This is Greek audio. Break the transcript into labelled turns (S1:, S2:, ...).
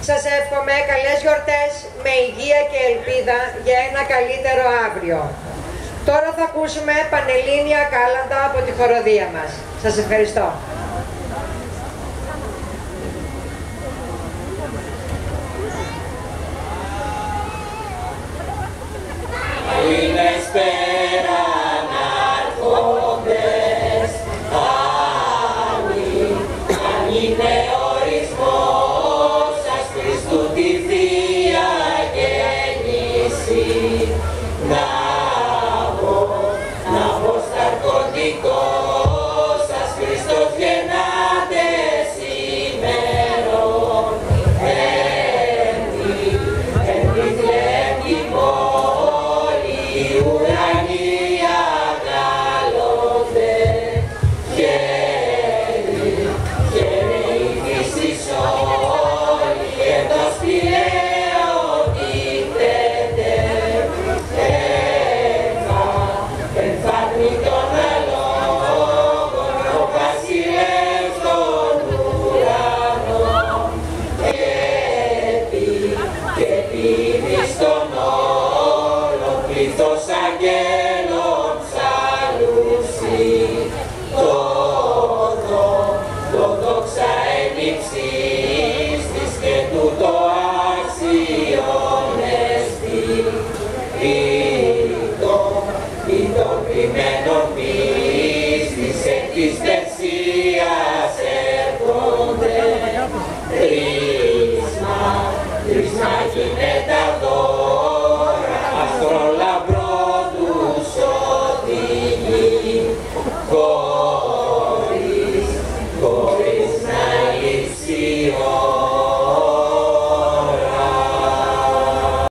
S1: Σας εύχομαι καλές γιορτές με υγεία και ελπίδα για ένα καλύτερο αύριο. Τώρα θα ακούσουμε πανελλήνια κάλαντα από τη χοροδία μας. Σας ευχαριστώ.
S2: Πέραν αρχόντες, αν είναι ορισμός σας Χριστού τη Θεία Γέννηση, να πω σταρκοντικό σας Χριστός γεννάτε σήμερον, εν πόλη ουρανή αγαλώνται, χέρι η φύσης όλη εντός πυραίων νύχτεται, εμφάνει των αλόγων ο βασιλεύς των ουρανών, και επί στον όλων πλήθος αγγέλων ψαλούσι, το δόξα ενυψής της και τούτο άξιον εστι, ή των ποιμένων πίστης εκ της δεξίας έρχονται, τρίσμα γυναίκες